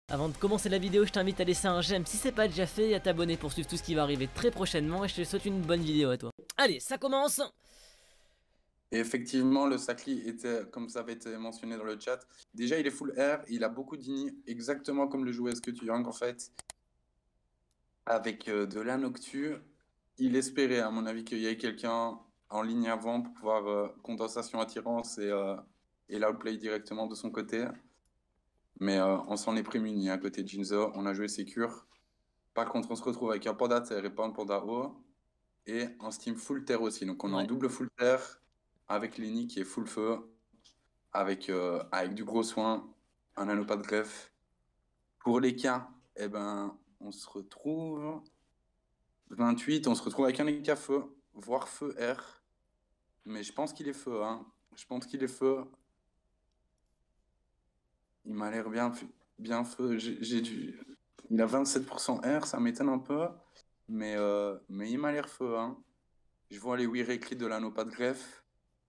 Avant de commencer la vidéo, je t'invite à laisser un j'aime si c'est pas déjà fait et à t'abonner pour suivre tout ce qui va arriver très prochainement et je te souhaite une bonne vidéo à toi. Allez, ça commence! Et effectivement, le Sacli était, comme ça avait été mentionné dans le chat, déjà il est full air, il a beaucoup d'ini, exactement comme le jouait SQ Young en fait, avec de la Noctu. Il espérait, à mon avis, qu'il y ait quelqu'un en ligne avant pour pouvoir condensation attirance et l'outplay directement de son côté. Mais on s'en est prémuni à côté de Jinzo, on a joué Secure. Par contre, on se retrouve avec un panda terre et pas un panda haut, et un Steam full terre aussi. Donc on est en Ouais. double full terre avec Lenny qui est full feu, avec du gros soin, un anneau pas de greffe. Pour les cas, eh ben, on se retrouve 28, on se retrouve avec un EK feu, voire feu R. Mais je pense qu'il est feu, hein. Je pense qu'il est feu. Il m'a l'air bien feu. Il a 27% R, ça m'étonne un peu. Mais il m'a l'air feu, hein. Je vois les 8 réécrits de l'anneau pas de greffe.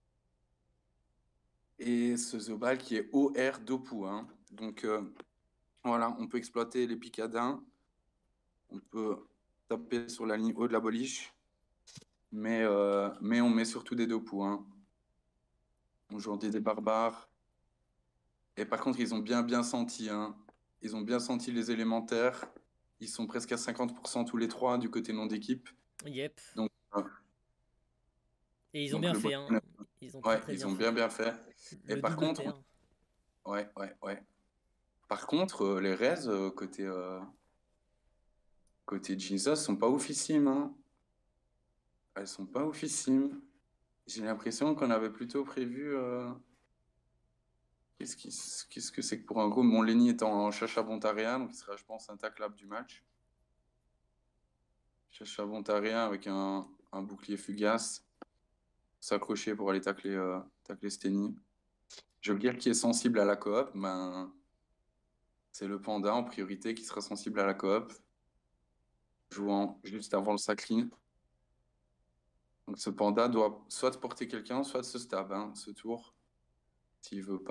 Et ce Zobal qui est OR Dopu, hein. Donc voilà, on peut exploiter les picadins. On peut taper sur la ligne haut de la boliche, mais on met surtout des deux poux, hein. Aujourd'hui, des barbares. Et par contre, ils ont bien senti, hein. Ils ont bien senti les élémentaires. Ils sont presque à 50% tous les trois du côté non d'équipe. Yep. Donc, Et ils ont donc bien le bon. fait, hein. Ils ont Ouais, très ils bien ont fait. bien fait. Et Le par double contre, terre. ouais. Par contre, les Reds côté Jesus sont pas oufissimes, hein. Elles sont pas oufissimes. J'ai l'impression qu'on avait plutôt prévu. Qu'est-ce que c'est que pour un gros? Mon Lenny est en Chacha Bontaria, donc il sera, je pense, un taclable du match. Chacha Bontaria avec un bouclier fugace, s'accrocher pour aller tacler Steny. Joker qui est sensible à la coop, ben, c'est le panda en priorité qui sera sensible à la coop, jouant juste avant le sacline. Donc ce panda doit soit porter quelqu'un, soit se stab, hein, ce tour, s'il veut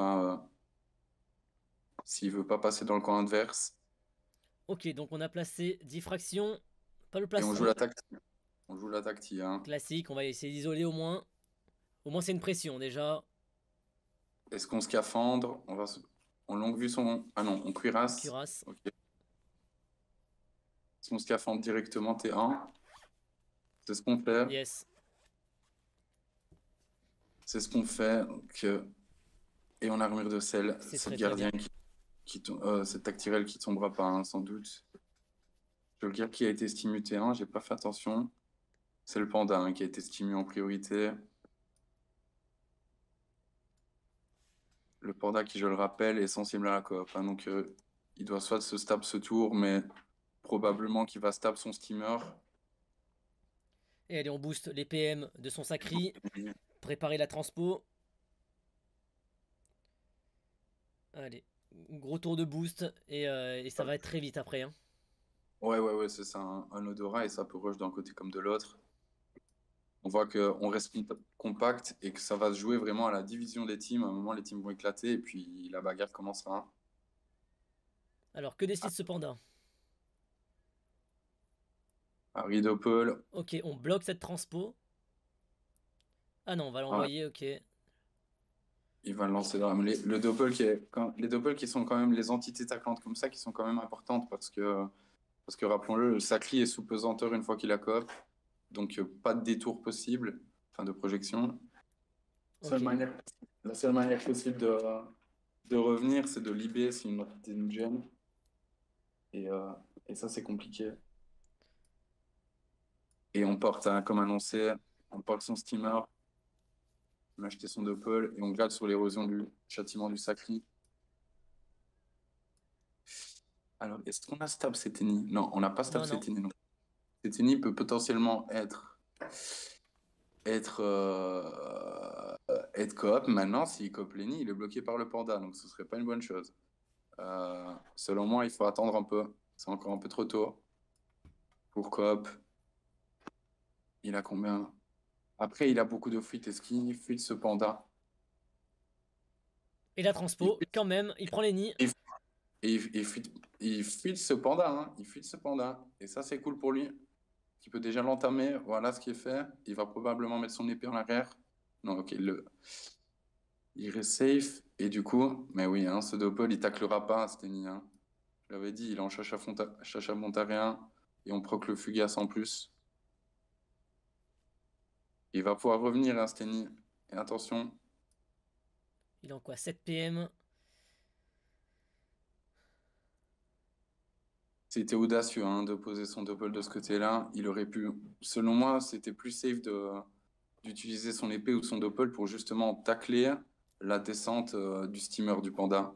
pas passer dans le camp adverse. Ok, donc on a placé diffraction. Pas le Et on joue plastron. l'attaque. On joue l'attaque, hein. Classique, on va essayer d'isoler au moins. Au moins c'est une pression déjà. Est-ce qu'on scaphandre? On longue vue son. Ah non, on cuirasse. Cuirasse. Ok. Est-ce qu'on scaphandre directement T1? C'est ce qu'on fait. Yes. C'est ce qu'on fait. Donc, et en armure de sel, C'est c'est le très gardien bien. c'est Tactirel qui tombera pas, hein, sans doute. Je veux dire qui a été stimu T1, j'ai pas fait attention. C'est le panda, hein, qui a été stimu en priorité. Le panda qui, je le rappelle, est sensible à la coop, hein, donc il doit soit se stab ce tour, mais probablement qu'il va stab son steamer. Et allez, on booste les PM de son sacri. Préparer la transpo. Allez, gros tour de boost et ça va être très vite après, hein. Ouais, c'est ça, un odorat et ça peut rush d'un côté comme de l'autre. On voit qu'on reste compact et que ça va se jouer vraiment à la division des teams. À un moment, les teams vont éclater et puis la bagarre commencera. Alors, que décide ce panda? Harry Doppel, Ok, on bloque cette transpo. Ah non, on va voilà, l'envoyer, ok. il va le lancer dans le Doppel les Doppel qui sont quand même les entités taclantes comme ça qui sont quand même importantes parce que rappelons-le, le Sacri est sous pesanteur une fois qu'il a coop, donc pas de détour possible, enfin de projection. Ok. Seule manière, la seule manière possible de revenir, c'est de libérer si une entité nous gêne. Et, euh, et ça, c'est compliqué. Et on porte, hein, comme annoncé, on porte son steamer, on a acheté son Doppel et on gratte sur l'érosion du châtiment du Sacri. Alors, est-ce qu'on a stab Seteni? Non, on n'a pas stab Non, non. Seteni. Non. Seteni peut potentiellement être coop. Maintenant, s'il coop Lenny, il est bloqué par le panda, donc ce serait pas une bonne chose. Selon moi, il faut attendre un peu. C'est encore un peu trop tôt pour coop. Il a combien? Après, il a beaucoup de fuites. Est-ce qu'il fuite ce panda? Et la transpo, quand même, il prend les nids. Et il fuit ce panda, hein. Il fuit ce panda. Et ça, c'est cool pour lui. Il peut déjà l'entamer. Voilà ce qui est fait. Il va probablement mettre son épée en arrière. Non, ok, il reste safe. Et du coup, mais oui, hein, ce Doppel, il taclera pas, Steny, hein. Je l'avais dit, il est en Chacha Montarien. Et on proc le Fugace en plus. Il va pouvoir revenir, hein, Steny. Et attention. Il est en quoi? 7 PM. C'était audacieux, hein, de poser son Doppel de ce côté-là. Il aurait pu, selon moi, c'était plus safe d'utiliser son épée ou son Doppel pour justement tacler la descente du steamer du panda.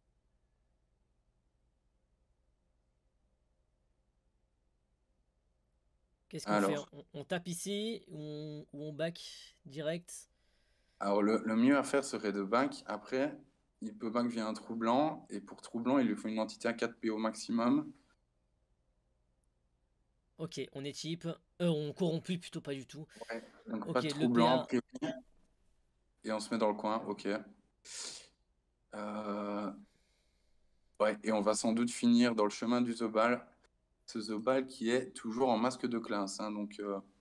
Qu'est-ce qu'on fait? Alors, On tape ici ou on back direct? alors le mieux à faire serait de back. Après, il peut back via un troublant. Et pour troublant, il lui faut une entité à 4 PO maximum. Ok, on est type. On corrompu plutôt pas du tout. Ouais. Donc Ok, pas de le troublant, a PA. priori. Et on se met dans le coin. Ok. Euh, Ouais, et on va sans doute finir dans le chemin du Zobal. Ce Zobal qui est toujours en masque de classe, hein. Donc,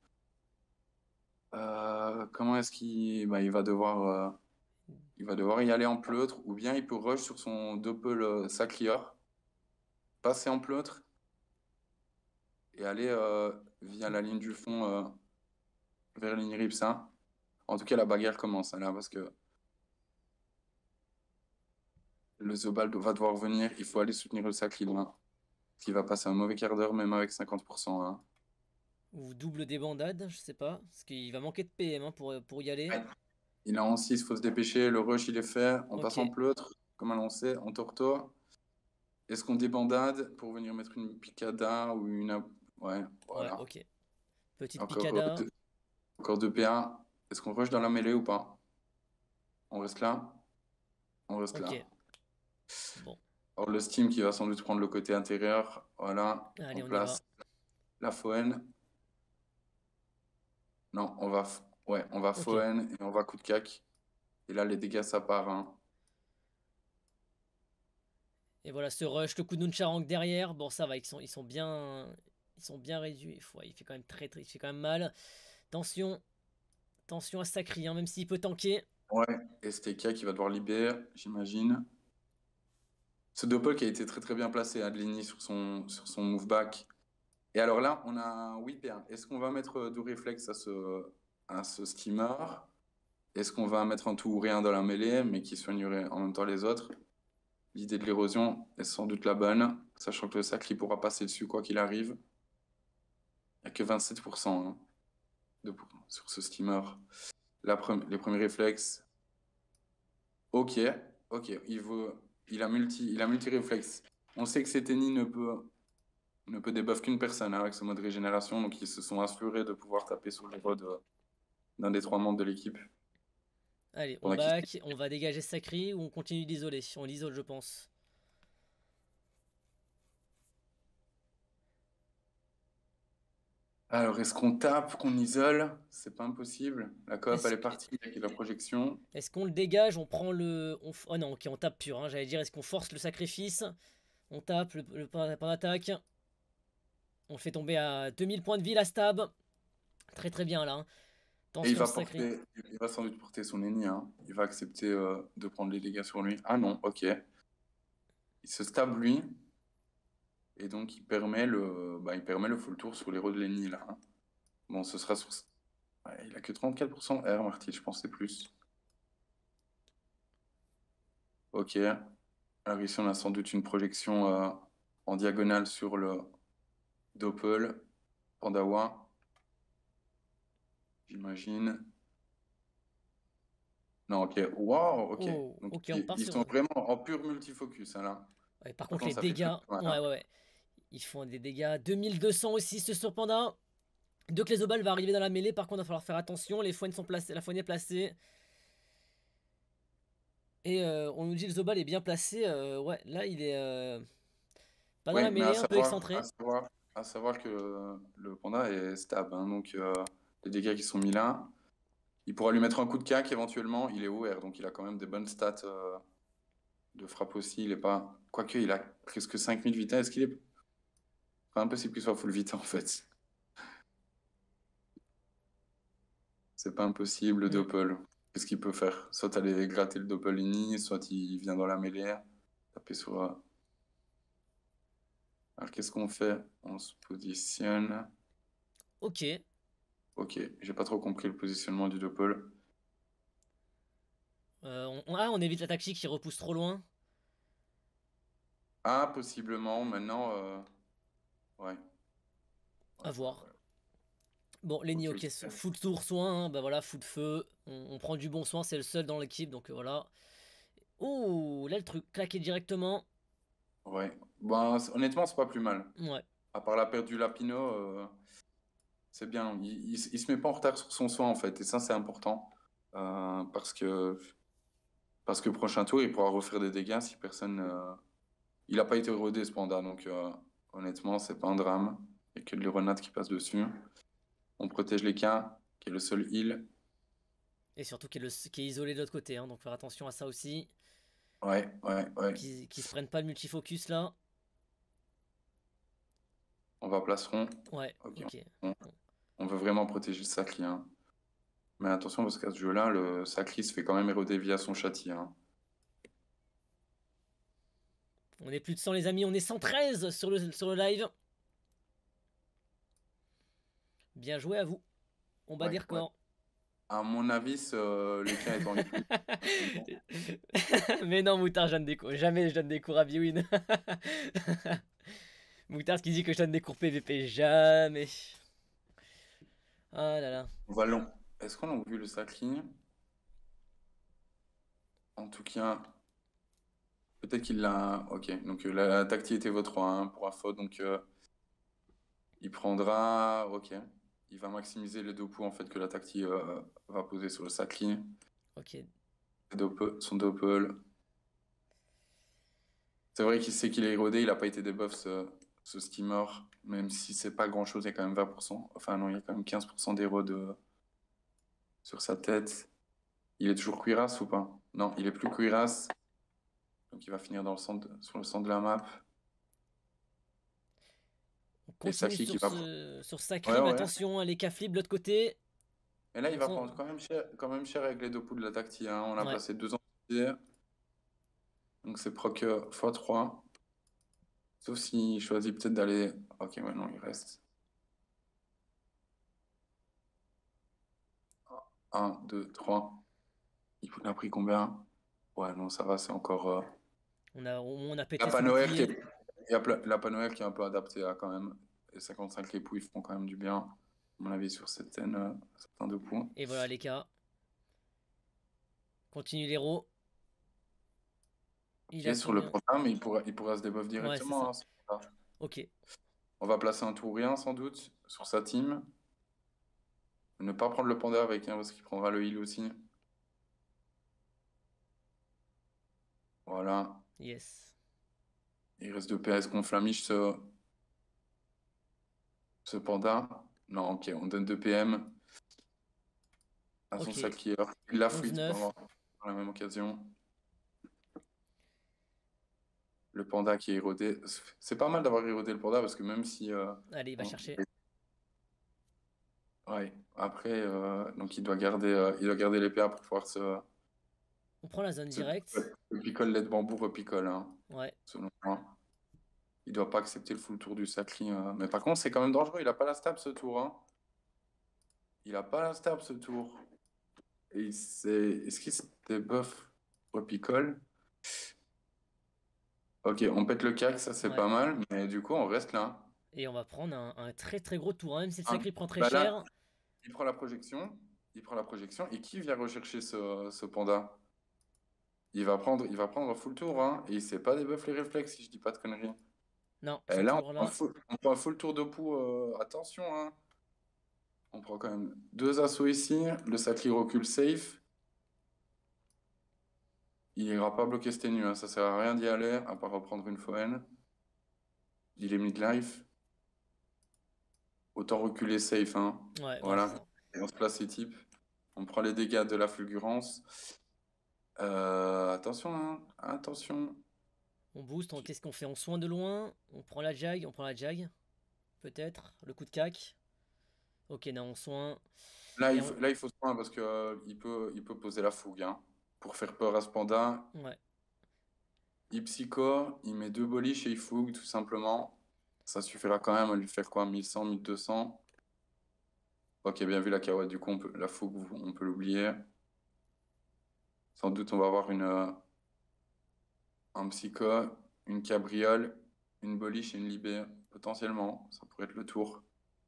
comment est-ce qu'il bah, il va devoir y aller en pleutre, ou bien il peut rush sur son Doppel Saclier, passer en pleutre et aller via la ligne du fond vers l'Inripsa. En tout cas, la bagarre commence hein, là, parce que le Zobal va devoir venir. Il faut aller soutenir le Saclier, hein, qui va passer un mauvais quart d'heure, même avec 50%, hein. Ou double débandade, je sais pas. Parce qu'il va manquer de PM hein, pour y aller. Ouais. Il est en 6, il faut se dépêcher. Le rush, il est fait. On Ok. passe en pleutre, comme annoncé, en torto. Est-ce qu'on débandade pour venir mettre une picada ou une... Ouais, Ouais, voilà. ok. Petite Encore picada. encore deux PA. Est-ce qu'on rush dans la mêlée ou pas? On reste là? On reste là. Ok. Bon. Alors le Steam qui va sans doute prendre le côté intérieur. Voilà. Allez, On on y va. place la Foen. Non, ouais, on va Ok. Foen et on va coup de cac. Et là, les dégâts, ça part, hein. Et voilà, ce rush, le coup de Nuncharang derrière. Bon, ça va, ils sont bien. Ils sont bien réduits. Ouais, il fait quand même il fait quand même mal. Attention. Attention à Sacri, hein, même s'il peut tanker. Ouais, STK qui va devoir libérer, j'imagine. Ce Doppel qui a été très très bien placé, Adelini, sur son move back. Et alors là, on a un whipper. Est-ce qu'on va mettre du réflexe à ce steamer? Est-ce qu'on va mettre un tout ou rien dans la mêlée, mais qui soignerait en même temps les autres? L'idée de l'érosion est sans doute la bonne, sachant que le sac, il pourra passer dessus quoi qu'il arrive. Il n'y a que 27% hein, sur ce steamer. Les premiers réflexes. Ok, ok, il a multi-réflexe. On sait que Seteni ne peut débuff qu'une personne hein, avec ce mode régénération, donc ils se sont assurés de pouvoir taper sur les rods d'un des trois membres de l'équipe. Allez, on Pendant qu'il- back. On va dégager Sacri ou on continue d'isoler. On l'isole, je pense. Alors, est-ce qu'on tape, qu'on isole? C'est pas impossible. La coop, elle Est-ce est partie avec la projection. est qu'on le dégage? On prend le. Oh non, ok, on tape pur. Hein, j'allais dire, est-ce qu'on force le sacrifice? On tape le point d'attaque. On le fait tomber à 2000 points de vie, la stab. Très très bien là. Hein. Et Attention, Sacri. il va sans doute porter son ennemi, hein. Il va accepter de prendre les dégâts sur lui. Ah non, ok. Il se stab lui, et donc il permet le full tour sur les rods de l'ennemi là, hein. Bon, ce sera sur. Ouais, il a que 34% R, Marty, je pensais plus. Ok. Alors ici, on a sans doute une projection en diagonale sur le Doppel, Pandawa, j'imagine. Non, ok. Wow, ok. Oh, Donc, ok, on part ils sur. sont vraiment en pur multifocus, hein, là. Ouais, par contre, Pourtant, les ça fait dégâts. très mal, Ouais, hein. ouais, ouais. Ils font des dégâts. 2200 aussi, ce sur Panda. Deux que les obals va arriver dans la mêlée. Par contre, il va falloir faire attention. Les foines sont placées. La foigne est placée. Et on nous dit que le Zobal est bien placé. Ouais, là, il est pas dans Oui, la mais mêlée, un peu excentré. à savoir que le Panda est stable, hein, donc les dégâts qui sont mis là, il pourra lui mettre un coup de cac éventuellement. Il est OR, donc il a quand même des bonnes stats de frappe aussi. Il n'est pas Quoique, il a presque 5000 vita. Est-ce qu'il est pas impossible qu'il soit full vita en fait? C'est pas impossible, le Hmm. doppel. Qu'est-ce qu'il peut faire? Soit aller gratter le doppel ini, soit il vient dans la mêlée, taper sur. Alors qu'est-ce qu'on fait? On se positionne. Ok. Ok, j'ai pas trop compris le positionnement du doppel. On évite la tactique qui repousse trop loin. Ah, possiblement. Maintenant, ouais. À Ouais, ouais, voir. ouais. Bon, Lenny, Ok, ok, ok. full tour soin, hein, bah voilà, full de feu. On prend du bon soin, c'est le seul dans l'équipe, donc voilà. Oh, là le truc, claqué directement. Ouais. Ben, honnêtement, c'est pas plus mal. Ouais, À part la perte du Lapino, c'est bien. Il se met pas en retard sur son soin, en fait. Et ça, c'est important. Parce que prochain tour, il pourra refaire des dégâts si personne. Il a pas été rodé, ce panda. Donc, honnêtement, c'est pas un drame. Il n'y a que de l'Euronat qui passe dessus. On protège les cas, qui est le seul heal. et surtout qui est isolé de l'autre côté, hein, donc faire attention à ça aussi. Ouais, ouais, ouais. Qui se prennent pas le multifocus là. On va placeron. Ouais, Ok. ok. On, on veut vraiment protéger le Sacri, hein. Mais attention, parce qu'à ce jeu-là, le Sacri se fait quand même éroder via son châti, hein. On est plus de 100 les amis, on est 113 sur le live. Bien joué à vous. On bat Ouais, des ouais. records. À mon avis, les cas étant les plus. Mais non, Moutard, je donne des cours. Jamais je donne des cours à Biwin. Moutard, ce qui dit que je donne des cours PVP. Jamais. Ah là là. Vallon. Est-ce qu'on a vu le Sacri? En tout cas, peut-être qu'il l'a. Ok, donc la tactique était votre 3 hein, pour info. Donc il prendra. Ok. Il va maximiser les deux points en fait que la tactique va poser sur le Sacri. Ok. Son doppel. C'est vrai qu'il sait qu'il est érodé, il n'a pas été debuff ce steamer, même si c'est pas grand chose, il y a quand même 20%. Enfin non, il y a quand même 15% d'érode sur sa tête. Il est toujours cuirasse ou pas? Non, il est plus cuirasse. Donc il va finir dans le centre, sur le centre de la map. On Et continue Saki qui sur va prendre. sur Ouais, Sakri, mais ouais. attention, hein, les caflibs de l'autre côté. Et là, il On va sent... prendre quand même cher avec les deux poules de la tactique, hein. On a Ouais. placé 2 entiers. Donc c'est proc x3. Sauf s'il choisit peut-être d'aller. Ok, ouais, non, il reste. 1, 2, 3. Il a pris combien? Ouais, non, ça va, c'est encore. On a La pété son Panoer qui bouclier. est... Il y a la Panoer qui est un peu adaptée à quand même. Et 55 les poules, ils font quand même du bien, à mon avis, sur certains deux points. Et voilà les cas. Continue l'héros. Il Qui est a sur le combien? programme, il pourra se debuff Ouais, c'est directement, ça. hein, c'est pas grave. Ok. On va placer un Tourien sans doute sur sa team. Ne pas prendre le panda avec, hein, parce qu'il prendra le heal aussi. Voilà. Yes. Il reste 2 PS qu'on flamiche ce panda. Non, ok, on donne 2 PM à son Ok. sacrieur. Il la fuite 11-9. par la même occasion. Le panda qui est érodé. C'est pas mal d'avoir érodé le panda parce que même si. Allez, il va On- chercher. Ouais, après, donc il doit garder les PA pour pouvoir On prend la zone se directe. le picole lait de bambou repicole, hein, Ouais. selon moi. Il doit pas accepter le full tour du sacri. Mais par contre, c'est quand même dangereux. Il a pas la stab ce tour, hein. Il a pas la stab ce tour. Est-ce qu'il s'est buff repicole? Ok, on pète le cac, ça c'est Ouais. pas mal. Mais du coup, on reste là. Et on va prendre un très très gros tour, hein, même si le Ah, sacré prend très bah là, cher. il prend la projection. Il prend la projection. Et qui vient rechercher ce panda? Il va prendre un full tour, hein, et il sait pas débuff les réflexes, si je dis pas de conneries. Non, ils Et sont là, toujours là. on prend un full tour de pou, attention, hein. On prend quand même 2 assauts ici. Le sacré recule safe. Il ira pas bloquer cette nu, hein. Ça sert à rien d'y aller, à part reprendre une Foen. Il est mid-life. Autant reculer safe, hein. Ouais, ouais, c'est Voilà. ça. Et on se place les types. On prend les dégâts de la fulgurance. Attention, hein. Attention. On booste, qu'est-ce qu'on fait? On soin de loin, on prend la jag, peut-être. Le coup de cac. Ok, non, on soin. Là, Et on... là, il faut soin parce que il peut poser la fougue, hein. Pour faire peur à ce panda, Ouais. il psycho, il met 2 boliches et il fougue, tout simplement. Ça suffira quand même à lui faire quoi, 1100, 1200. Ok, bien vu la carotte, du coup, la fougue, on peut l'oublier. Sans doute, on va avoir un psycho, une cabriole, une boliche et une libé, potentiellement. Ça pourrait être le tour.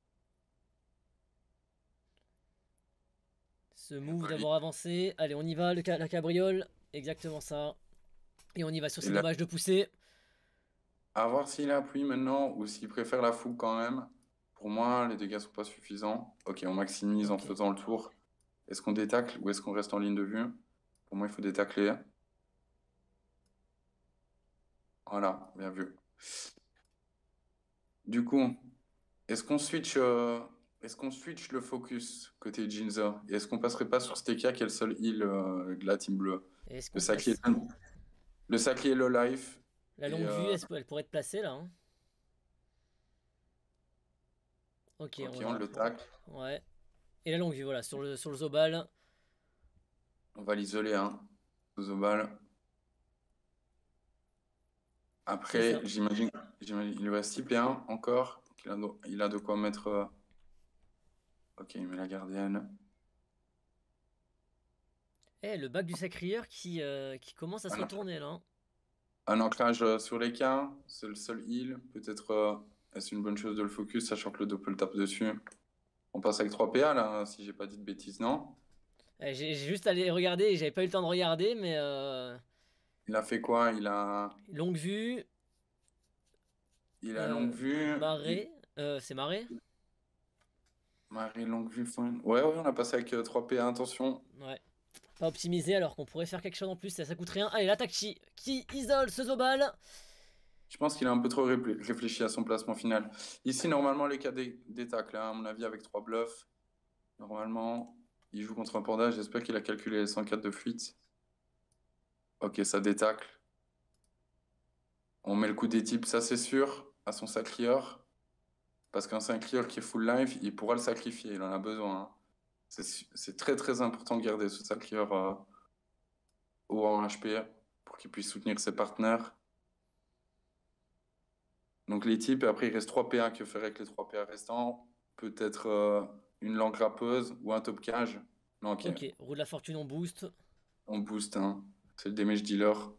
Ce move d'avoir avancé. Allez, on y va, la cabriole. Exactement ça. Et on y va sur Et ces là, dommages de poussée. à voir s'il appuie maintenant ou s'il préfère la fougue quand même. Pour moi, les dégâts sont pas suffisants. Ok, on maximise en Ok. faisant le tour. Est-ce qu'on détacle ou est-ce qu'on reste en ligne de vue? Pour moi, il faut détacler. Voilà, bien vu. Du coup, est-ce qu'on switch, est-ce qu'on switch le focus côté Jinza? Et est-ce qu'on passerait pas sur Steka qui est le seul heal de la team bleue? Est-ce Le qu'on sac est, place le sac est low life. la Et longue vue? Elle pourrait être placée là, hein. Ok, ok, on on a. le tacle. Ouais. Et la longue vue, voilà, sur le Zobal. On va l'isoler, hein. Zobal. C'est Après, ça. j'imagine, il lui reste 6 PA encore. Donc il a de quoi mettre. Ok, il met la gardienne. Eh, le bac du sacrieur qui commence à se retourner là, hein. Un ancrage sur les cas, c'est le seul heal. Peut-être est-ce une bonne chose de le focus, sachant que le doppel tape dessus. On passe avec 3 PA là, si j'ai pas dit de bêtises, non? J'ai juste allé regarder et j'avais pas eu le temps de regarder, mais Il a fait quoi? longue vue, Il a longue vue. marée, c'est marée? Marie longue vue. Ouais, ouais, on a passé avec 3 PA, attention. Ouais. Pas optimisé alors qu'on pourrait faire quelque chose en plus, ça coûte rien. Allez, l'attaque qui isole ce Zobal. Je pense qu'il a un peu trop réfléchi à son placement final. Ici, normalement, les cas des tacles, hein, à mon avis, avec 3 bluffs. Normalement, il joue contre un panda. J'espère qu'il a calculé les 104 de fuite. Ok, ça détacle. On met le coup des types, ça c'est sûr, à son sacrieur. Parce qu'un sacrieur qui est full life, il pourra le sacrifier. Il en a besoin, hein. C'est très très important de garder ce sacrieur haut en HP pour qu'il puisse soutenir ses partenaires. Donc les types, et après il reste 3 PA. Que ferait avec les 3 PA restants? Peut-être une langue râpeuse ou un top cage. Non, ok, Ok, roue de la fortune, on boost. on boost, hein. C'est le damage dealer.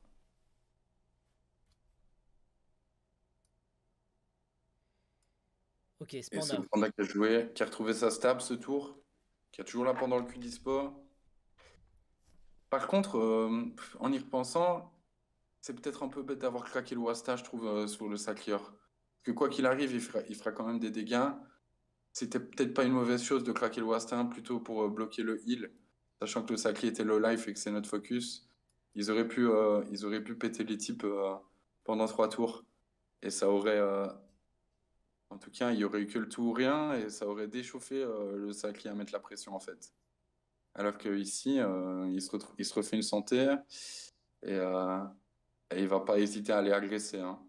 Ok, Et c'est Spanda. le panda qui a joué, qui a retrouvé sa stab ce tour, qui a toujours là pendant le Q dispo. Par contre, en y repensant, c'est peut-être un peu bête d'avoir craqué le Wasta, je trouve, sur le Sacrieur. Parce que quoi qu'il arrive, il fera quand même des dégâts. C'était peut-être pas une mauvaise chose de craquer le Wasta, plutôt pour bloquer le heal, sachant que le Sacré était low life et que c'est notre focus. Ils auraient pu péter les types pendant 3 tours. Et ça aurait, en tout cas, il y aurait eu que le tout ou rien, et ça aurait déchauffé le Sacré à mettre la pression, en fait. Alors que ici, il se refait une santé et, euh, et il va pas hésiter à aller agresser, hein.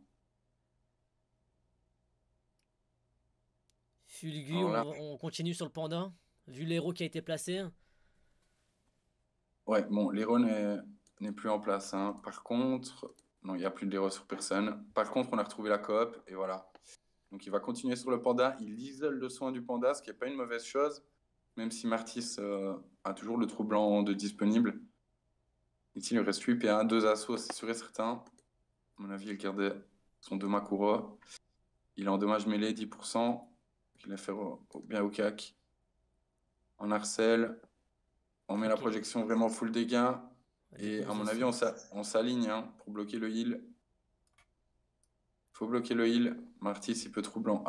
Fulgu, Alors là, on continue sur le Panda. Vu l'héros qui a été placé. ouais, bon, l'héros n'est plus en place, hein. Par contre, non, il n'y a plus d'héros sur personne. Par contre, on a retrouvé la coop et voilà. Donc il va continuer sur le panda. Il isole le soin du panda, ce qui n'est pas une mauvaise chose, même si Martis a toujours le troublant de disponible. Ici, il lui reste 8 PA, 2 assauts, c'est sûr et certain. À mon avis, il gardait son Domakuro. Il est en dommage mêlé 10%. Il a fait bien au cac. En harcèle. On met la Ok. projection vraiment full dégâts. Les Et à 11 mon avis, aussi. on s'aligne, hein, pour bloquer le heal. Il faut bloquer le heal. Martis, il peut troublant.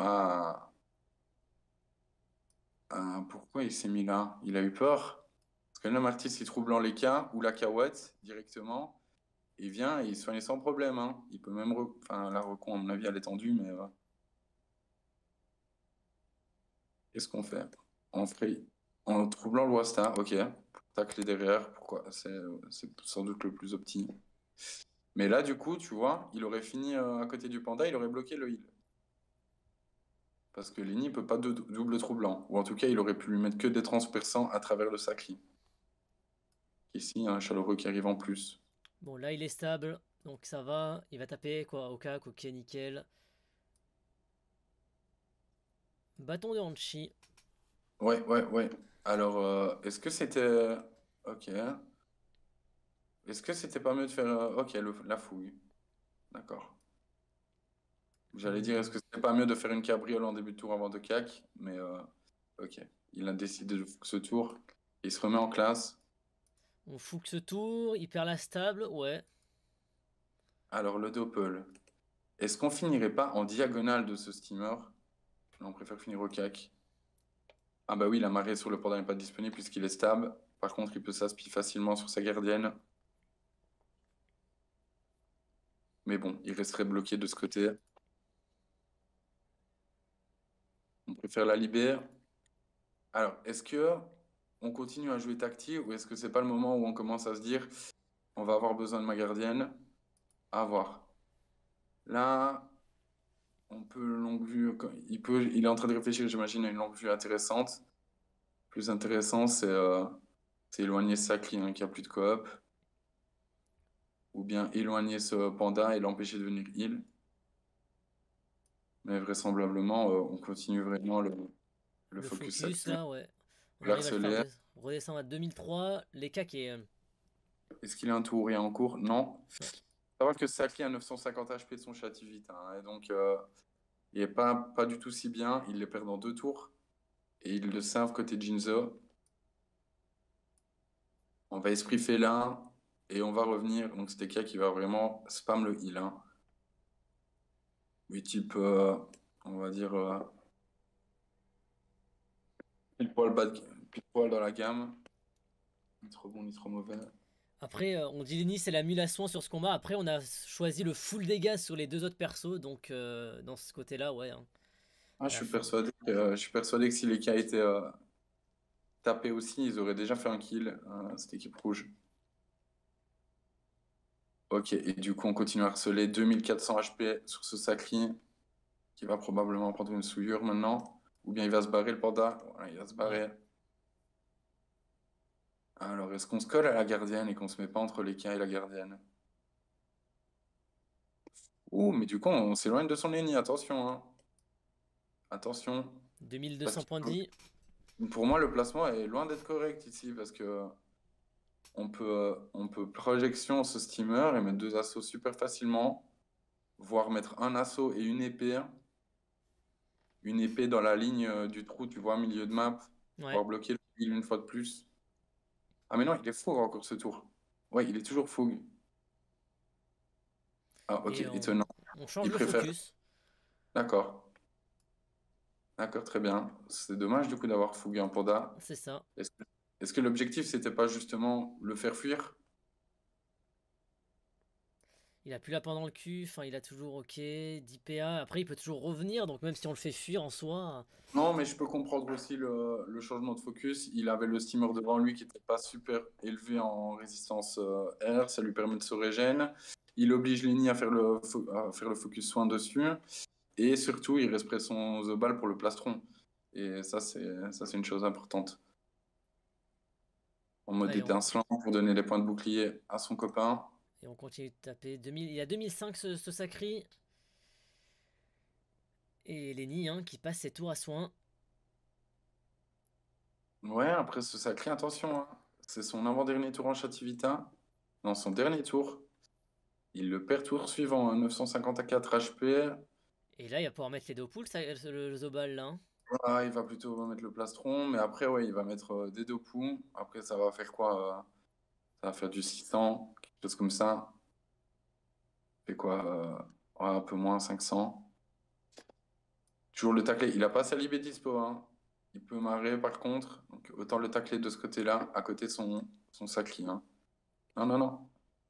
Pourquoi il s'est mis là? Il a eu peur. Parce que là, Martis, il troublant les cas ou la Kawat directement. Il vient et il soigne sans problème, hein. Il peut même. Enfin, la recon, à mon avis, elle est tendue, mais. Qu'est-ce qu'on fait? On ferait. En troublant le Wasta, ok. Tacler derrière, pourquoi? C'est sans doute le plus opti. Mais là, du coup, tu vois, il aurait fini à côté du panda, il aurait bloqué le heal. Parce que Lenny peut pas de double troublant. Ou en tout cas, il aurait pu lui mettre que des transperçants à travers le sacri. Ici, il y a un chaleureux qui arrive en plus. Bon, là, il est stable. Donc ça va. Il va taper quoi. Okak, ok, nickel. Bâton de Hanchi. Ouais, ouais, ouais. Alors, est-ce que c'était... Ok. Est-ce que c'était pas mieux de faire... Ok, la fougue. D'accord. J'allais dire, est-ce Hmm. que c'était pas mieux de faire une cabriole en début de tour avant de cac? Mais ok. Il a décidé de ce tour. Il se remet en classe. On fout que ce tour. Il perd la stable. Ouais. Alors, le Doppel. Est-ce qu'on finirait pas en diagonale de ce steamer? Non, on préfère finir au cac. Ah bah oui, la marée sur le port n'est pas disponible puisqu'il est stable. Par contre, il peut s'aspi facilement sur sa gardienne. Mais bon, il resterait bloqué de ce côté. On préfère la libère. Alors, est-ce que on continue à jouer tactique ou est-ce que c'est pas le moment où on commence à se dire on va avoir besoin de ma gardienne? À voir. Là, on peut longue vue. Il est en train de réfléchir, j'imagine, à une longue vue intéressante. Plus intéressant, c'est éloigner Sacri hein, qui a plus de coop. Ou bien éloigner ce panda et l'empêcher de venir heal. Mais vraisemblablement, on continue vraiment le Le focus focus Sacri. là, ouais. On arrive à le faire L'harceler. redescendre à 2003. Les cacs et. Est-ce qu'il a un tour et en cours? Non. Non. Savoir que Saki a 950 HP de son Chativite. Hein, et donc, il n'est pas du tout si bien. Il les perd dans 2 tours. Et ils le savent côté Jinzo. On va Esprit Félin. Et on va revenir. Donc, c'était Kia qui va vraiment spam le heal. Hein. Mais type, on va dire, pile poil dans la gamme. Ni trop bon, ni trop mauvais. Après, on dit Lenny, c'est la mule à soin sur ce combat. Après, on a choisi le full dégâts sur les deux autres persos. Donc, dans ce côté-là, ouais. Hein. Ah, À la fin. je suis persuadé que si les Kia étaient tapés aussi, ils auraient déjà fait un kill, cette équipe rouge. Ok, et du coup, on continue à harceler 2400 HP sur ce Sacri, qui va probablement prendre une souillure maintenant. Ou bien il va se barrer, le panda. Voilà, il va se Ouais. barrer. Alors, est-ce qu'on se colle à la gardienne et qu'on se met pas entre les Kia et la gardienne? Ouh, mais du coup, on s'éloigne de son ennemi, attention, hein. Attention. Parce 2200 que points de vie. pour moi, le placement est loin d'être correct ici, parce que on peut projection ce steamer et mettre 2 assauts super facilement, voire mettre un assaut et une épée. Une épée dans la ligne du trou, tu vois, milieu de map, Ouais. voire bloquer le heal une fois de plus. Ah mais non, il est fougue encore ce tour. Ouais, il est toujours fougue. Ah ok, Et étonnant. on change Il le préfère. focus. D'accord. D'accord, très bien. C'est dommage du coup d'avoir fougué un panda. C'est ça. Est-ce que, est-ce que l'objectif, c'était pas justement le faire fuir? Il a plus la pain dans le cul. Enfin, il a toujours ok. 10 PA. Après, il peut toujours revenir. Donc, même si on le fait fuir en soi. Non, mais je peux comprendre aussi le changement de focus. Il avait le steamer devant lui qui n'était pas super élevé en résistance air. Ça lui permet de se régénérer. Il oblige Lenny à faire le focus soin dessus. Et surtout, il reste son The Ball pour le plastron. Et ça, c'est une chose importante. En mode Allez, étincelant pour donner les points de bouclier à son copain. et on continue de taper. 2000, il y a 2005 ce Sacri. Et Lenny hein, qui passe ses tours à soin. Ouais, après ce sacré, attention. Hein. C'est son avant-dernier tour en Chativita. Non, son dernier tour. Il le perd tour suivant, hein, 954 HP. Et là, il va pouvoir mettre les deux poules, le Zobal là. Hein. Ah, il va plutôt mettre le plastron. Mais après, ouais, il va mettre des deux poux. Après, ça va faire quoi ça va faire du 600, quelque chose comme ça. Fait quoi ouais, un peu moins, 500. Toujours le tacler. Il n'a pas sa libé dispo. Hein. Il peut marrer par contre. Donc, autant le tacler de ce côté-là, à côté de son sacri. Hein. Non, non, non.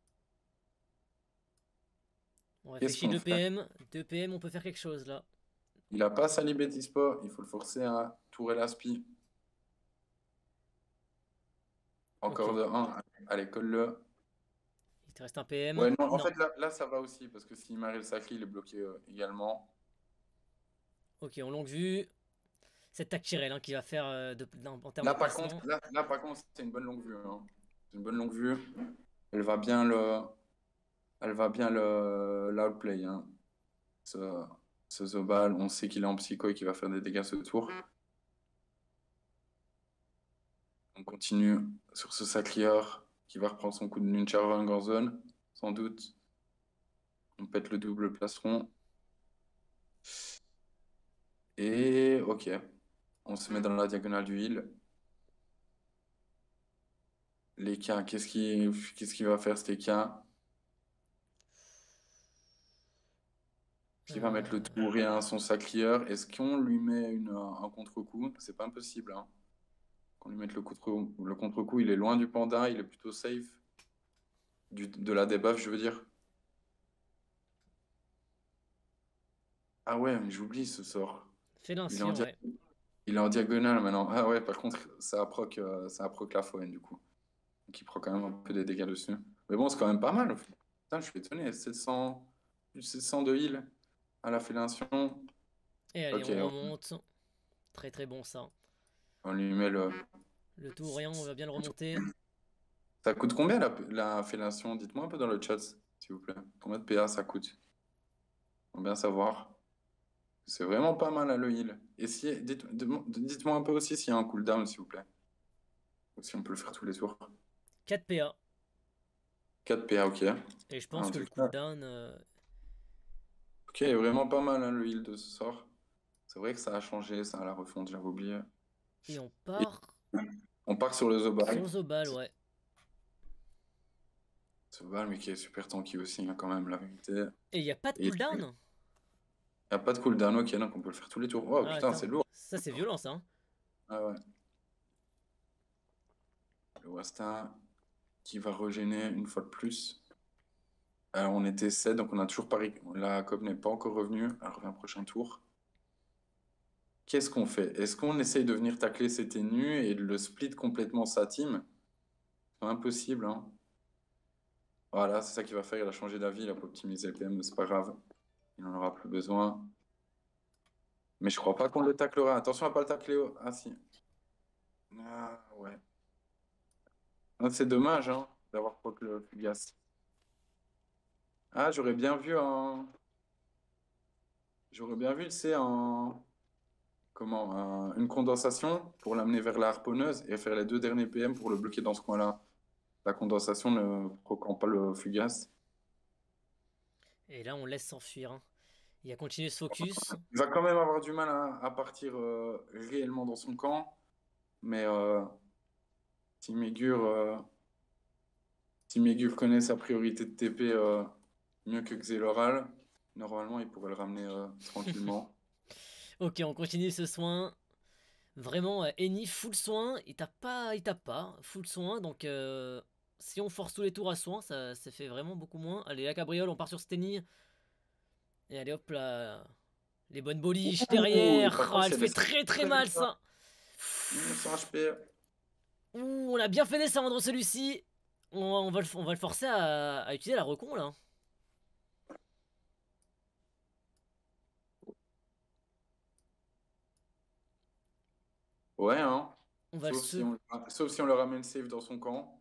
On Qu'est-ce réfléchit qu'on 2 fait? PM. 2 PM, on peut faire quelque chose là. Il n'a pas sa libé dispo. Il faut le forcer à tourer l'aspi. Ok. Encore de 1. Allez, colle-le. Il reste un PM. Ouais, non, en Non. fait, là, ça va aussi, parce que s'il marie le sacré, il est bloqué également. Ok, en longue vue. C'est Taktirel hein, qui va faire en termes de Là, par contre, placement. par contre, c'est une bonne longue vue, hein. C'est une bonne longue vue. Elle va bien le, elle va bien l'outplay, hein. Ce, ce Zobal, on sait qu'il est en psycho et qu'il va faire des dégâts ce tour. On continue sur ce Sacrieur qui va reprendre son coup de Nuncharon en zone, sans doute. On pète le double plastron. Et ok, on se met dans la diagonale du heal. Les cas, qu'est-ce qu'il va faire, cet cas? Qui va mettre le tour et un son Sacrieur. Est-ce qu'on lui met un contre-coup? C'est pas impossible, hein. Qu'on lui mette le contre-coup, il est loin du panda, il est plutôt safe. De la debuff, je veux dire. Ah ouais, mais j'oublie ce sort. Fait Il est en, l'incire, dia- ouais. il est en diagonale maintenant. Ah ouais, par contre, ça a proc la Foen, du coup. Donc il prend quand même un peu des dégâts dessus. Mais bon, c'est quand même pas mal. Putain, je suis étonné. 700, plus 700 de heal à la fellation. Et allez, Ok, on remonte. Très très bon ça. on lui met le. Le tout ou rien, on va bien le remonter. Ça coûte combien la fellation? Dites-moi un peu dans le chat, s'il vous plaît. Combien de PA ça coûte? On bien savoir. C'est vraiment pas mal à le heal. Et si, dites-moi un peu aussi s'il y a un cooldown, s'il vous plaît. Ou si on peut le faire tous les tours. 4 PA. 4 PA, ok. Et je En pense que tout le cas, cooldown. ok, vraiment pas mal hein, le heal de ce sort. C'est vrai que ça a changé, ça a la refonte, j'avais oublié. Et on Et part on part sur le sur Zobal. le Zobal, ouais. Zobal, mais qui est super tanky aussi, hein, quand même, la vérité. Et il n'y a pas de Et il cooldown? n'y a pas de cooldown, ok, donc on peut le faire tous les tours. Oh Ah, putain, c'est attends. lourd. Ça, c'est violent, ça. Hein. Ah ouais. Le Wasta qui va régénérer une fois de plus. Alors on était 7, donc on a toujours pas. La COP n'est pas encore revenue. Elle revient prochain tour. Qu'est-ce qu'on fait? Est-ce qu'on essaye de venir tacler ses ténus et de le split complètement sa team? C'est impossible, hein. Voilà, c'est ça qu'il va faire. Il a changé d'avis, il a pas optimisé le PM, mais c'est pas grave. Il n'en aura plus besoin. Mais je crois pas qu'on le taclera. Attention à pas le tacler. Ah si. Ah ouais. Ah, c'est dommage, hein, d'avoir proc le Fugace. Ah, j'aurais bien vu, c'est une condensation pour l'amener vers la harponneuse et faire les deux derniers PM pour le bloquer dans ce coin-là. La condensation ne proquant pas le Fugace. Et là, on laisse s'enfuir. Hein. Il a continué ce focus. Il va quand même avoir du mal à partir réellement dans son camp, mais si Mégur, euh, si Mégur connaît sa priorité de TP mieux que Xeloral, normalement il pourrait le ramener tranquillement. Ok, on continue ce soin. Vraiment, Eni, full soin. Il tape pas. Full soin. Donc, si on force tous les tours à soin, ça fait vraiment beaucoup moins. Allez, la cabriole, on part sur Steny. Et allez, hop là. Les bonnes boliches Ouh, et par derrière. Ah, contre, elle c'est fait descendu très très très mal vite, hein. ça. 1900 HP. Ouh, on a bien fait descendre celui-ci. On va le forcer à utiliser la recon là. Ouais, hein. On va le se... Sauf si on le ramène safe dans son camp.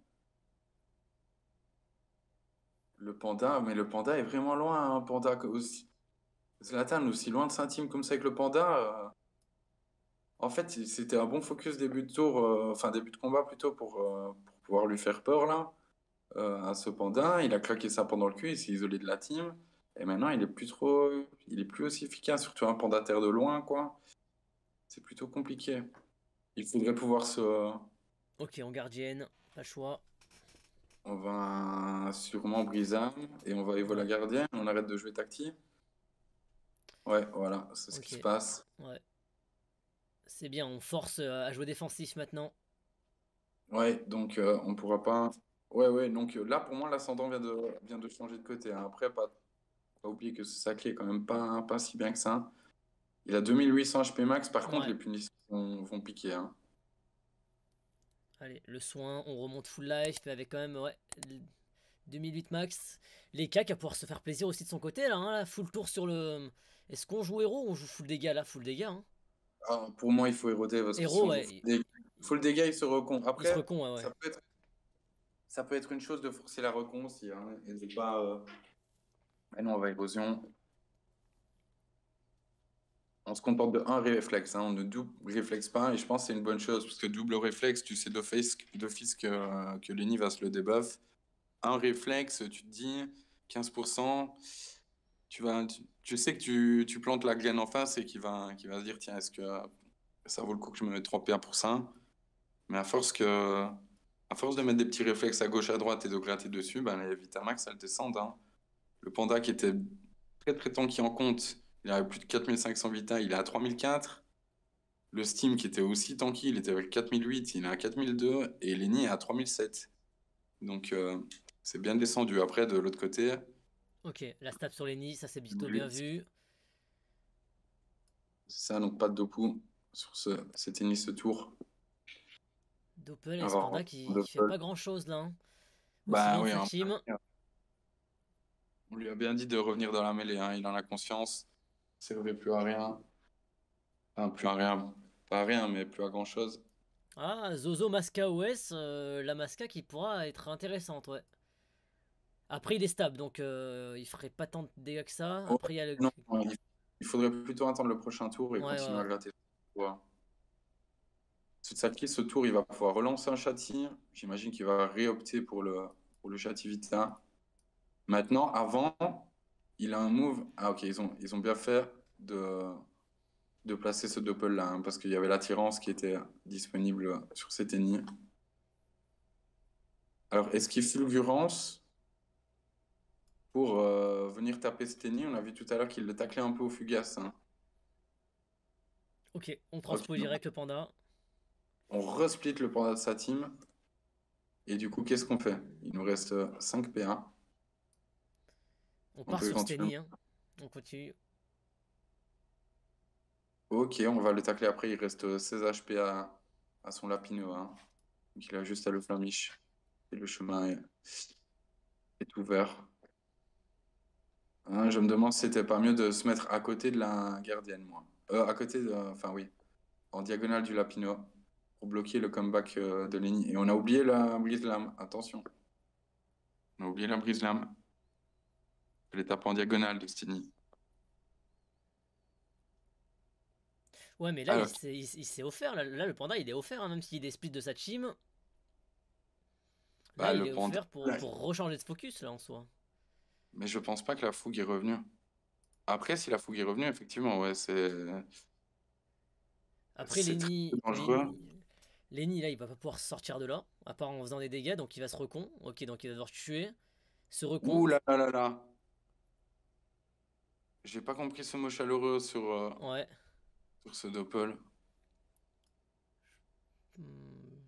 Le panda, mais le panda est vraiment loin, hein, panda aussi. Zlatan, aussi loin de sa team comme ça avec le panda. En fait, c'était un bon focus début de tour, enfin début de combat plutôt pour pouvoir lui faire peur là, à ce panda. Il a claqué ça pendant le cul, il s'est isolé de la team. Et maintenant, il est plus aussi efficace, surtout un panda terre de loin, quoi. C'est plutôt compliqué. Il faudrait pouvoir se, Ok, en gardienne. Pas le choix. On va sûrement Brisam et on va Evo la Ouais, gardienne. On arrête de jouer tacti. Ouais, voilà, c'est ce qui se ok. passe. Ouais. C'est bien, on force à jouer défensif maintenant. Ouais, donc on pourra pas. Ouais, ouais, donc là pour moi l'ascendant vient de changer de côté, hein. Après, pas oublier que ce sacré est quand même pas si bien que ça. Il a 2800 HP max, par contre Ouais. les punitions vont piquer, hein. Allez, le soin, on remonte full life avec quand même, ouais, 2008 max. Les K qui va pouvoir se faire plaisir aussi de son côté là, hein, là, full tour sur le. Est-ce qu'on joue héros ou on joue full dégâts là? Full dégâts, hein. Ah, pour moi, il faut éroder parce que si Héros, on joue ouais, full dégâts, il se recon. il se Après, recon, ouais, ouais. ça peut être une chose de forcer la recon aussi, hein, et de pas. Mais non, on va érosion. On se contente de un réflexe, hein, on ne double réflexe pas, et je pense que c'est une bonne chose, parce que double réflexe, tu sais d'office que Lenny va se le debuff. Un réflexe, tu te dis 15%, tu sais que tu plantes la graine en face et qu'il va se dire, tiens, est-ce que ça vaut le coup que je me mette 3 PA pour ça? Mais à force de mettre des petits réflexes à gauche, à droite et de gratter dessus, ben, les Vitamax, elles descendent, hein. Le panda qui était très très tanky en compte, il avait plus de 4500 Vita, il est à 3004. Le Steam qui était aussi tanky, il était avec 4008, il est à 4002 et Lenny est à 3007. Donc c'est bien descendu. Après, de l'autre côté, Ok, la stab sur les nids, ça c'est plutôt bien 2008, vu. c'est ça, donc pas de Dopu sur cet tennis ce tour. Doppel et Alors, Spanda qui fait Doppel, pas grand chose là, hein. Aussi bah bien que oui, sa hein, team. on lui a bien dit de revenir dans la mêlée, hein, il en a conscience. Ça servait plus à rien. Enfin, plus à rien. Pas à rien, mais plus à grand chose. Ah, Zozo Masca OS, la Masca qui pourra être intéressante, ouais. Après, il est stable, donc il ferait pas tant de dégâts que ça. Oh, Après, il y a le. non, il faudrait plutôt attendre le prochain tour et Ouais, ouais, continuer à ouais. gratter. Ouais. Tsutaki, ce tour, il va pouvoir relancer un Châti. J'imagine qu'il va réopter pour le Châti Vita. Maintenant, avant, il a un move. Ah, ok, ils ont bien fait de placer ce doppel-là, hein, parce qu'il y avait l'attirance qui était disponible sur cet ennemi. Alors, est-ce qu'il fulgurance pour venir taper cet ennemi? On a vu tout à l'heure qu'il le taclait un peu au fugace, hein. Ok, on Ok, transpose donc, direct le panda. on resplit le panda de sa team. Et du coup, qu'est-ce qu'on fait? Il nous reste 5 PA. On On part peut sur éventuellement. Steny, hein. On continue. Ok, on va le tacler après. Il reste 16 HP à son Lapino, hein. Donc il a juste à le flamiche. Et le chemin est ouvert. Hein, je me demande si c'était pas mieux de se mettre à côté de la gardienne, moi. À côté de. Enfin, oui. En diagonale du Lapino. Pour bloquer le comeback de Lenny. Et on a oublié la brise-lame. Attention. On a oublié la brise-lame. Elle est en diagonale de Steny. Ouais, mais là, Alors, il s'est offert. Là, le panda, il est offert, hein, même s'il est split de sa team. Là, bah, il le est panda. offert pour rechanger de focus, là, en soi. Mais je pense pas que la fougue est revenue. Après, si la fougue est revenue, effectivement, ouais, Après, c'est très dangereux. Lenny, là, il va pas pouvoir sortir de là, à part en faisant des dégâts, donc il va se recon. Ok, donc il va devoir tuer. Se recon. Ouh là là là là. J'ai pas compris ce mot chaleureux Ouais. sur ce doppel. Hmm.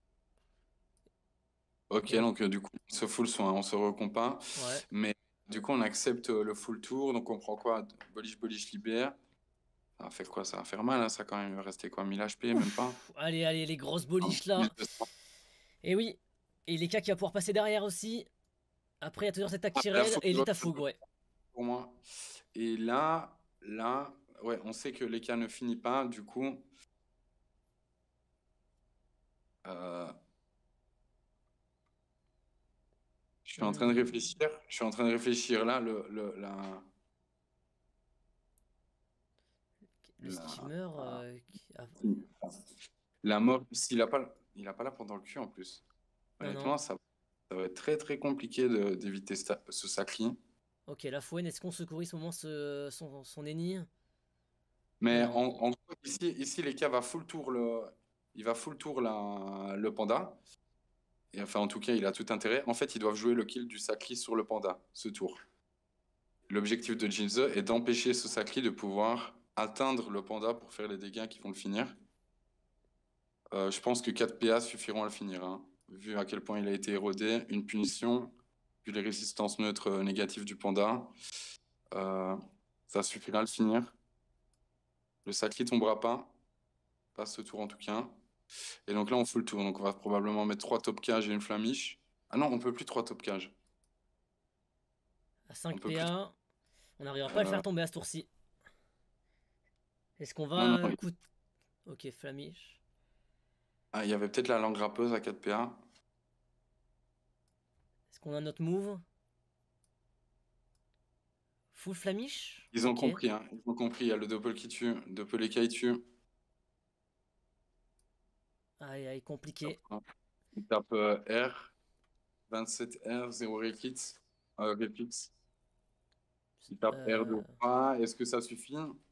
Ok, Et donc du coup, on se full soin, on se recompa. ouais. Mais du coup, on accepte le full tour. Donc on prend quoi? Boliche, boliche, libère. Ça va faire quoi? Ça va faire mal, hein, ça quand même. Il va rester quoi? 1000 HP, même pas? Ouf. Allez, allez, les grosses Ah, boliches là. 1200. Et oui. Et les cas qui va pouvoir passer derrière aussi. Après, il y a toujours cette attaque Ah, la Tyrell fougue et est l'état revenue fougue, ouais. pour moi. Et là, ouais, on sait que l'écart ne finit pas. Du coup, euh, je suis en train de Hmm. réfléchir. Je suis en train de réfléchir là, Le la, steamer. la mort. Il a pas la pendant le cul en plus. Non, non. Honnêtement, ça va être très très compliqué d'éviter ce sacri. Ok, la fouenne, est-ce qu'on secourit ce moment son ennemi? Mais Non. en gros, ici les cas va full tour il va full tour le panda. Et enfin, en tout cas, il a tout intérêt. En fait, ils doivent jouer le kill du sacri sur le panda ce tour. L'objectif de Jinze est d'empêcher ce sacri de pouvoir atteindre le panda pour faire les dégâts qui vont le finir. Je pense que 4 PA suffiront à le finir, hein. Vu à quel point il a été érodé, une punition, vu les résistances neutres négatives du panda, euh, ça suffira à le finir. Le sacri tombera pas ce tour en tout cas. Et donc là, on fout le tour. Donc on va probablement mettre 3 top cages et une flamiche. Ah non, on peut plus 3 top cages. À 5 peu plus. PA. On n'arrivera pas à le faire tomber à ce tour-ci. Est-ce qu'on Non, va... non. Ok, Flamiche. Ah, il y avait peut-être la langue râpeuse à 4 PA. Est-ce qu'on a notre move? Full Flamiche? Ils ont Ok. compris, hein. Ils ont compris. Il y a le doppel qui tue. Doppel et qui tue. Aïe, aïe, compliqué. On tape R. 27R, 0 réflexe. Réflexe. Il tape R2. Ah, est-ce que ça suffit?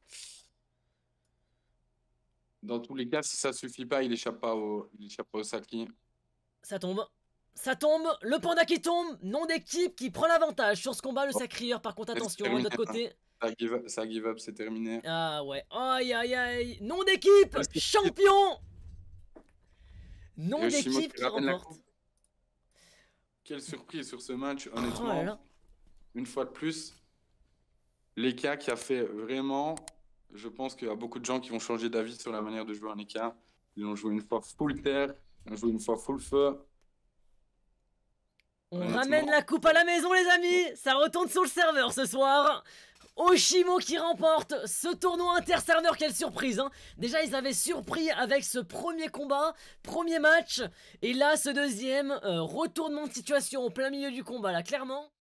Dans tous les cas, si ça suffit pas, il échappe pas au Saki. Ça tombe. Ça tombe. Le panda qui tombe. Nom d'équipe qui prend l'avantage sur ce combat. Le Oh, sacrieur, par contre, c'est attention, de terminé, notre hein. côté. Ça give up, c'est terminé. Ah ouais. Aïe, aïe, aïe. Nom d'équipe. Champion. Nom Yoshimo d'équipe qui qui ramène la remporte. coupe. Quelle surprise sur ce match, Oh là honnêtement. là. Une fois de plus, l'EK qui a fait vraiment. Je pense qu'il y a beaucoup de gens qui vont changer d'avis sur la manière de jouer un EK. Ils ont joué une fois full terre, ils ont joué une fois full feu. On Honnêtement, ramène la coupe à la maison, les amis. Ça retourne sur le serveur ce soir. Oshimo qui remporte ce tournoi inter-serveur, quelle surprise hein. Déjà ils avaient surpris avec ce premier combat, premier match. Et là ce deuxième, retournement de situation au plein milieu du combat là, clairement.